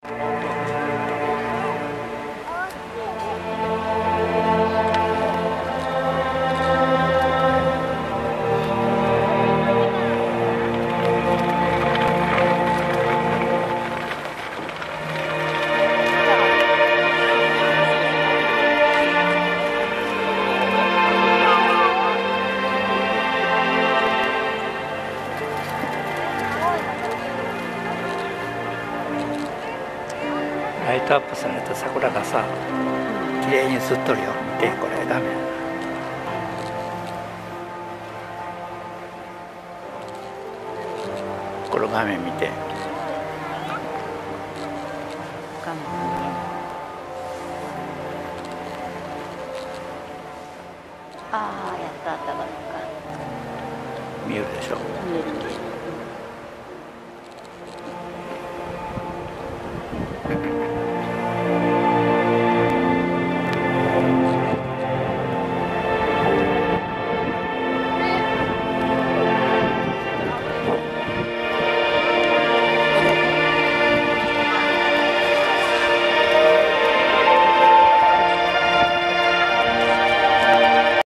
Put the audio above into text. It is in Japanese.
ライトアップされた桜がさ、綺麗に映っとるよ。見て、これ画面。この画面見て。 画面ああ、やったあったか。 見えるでしょ。 見える見える。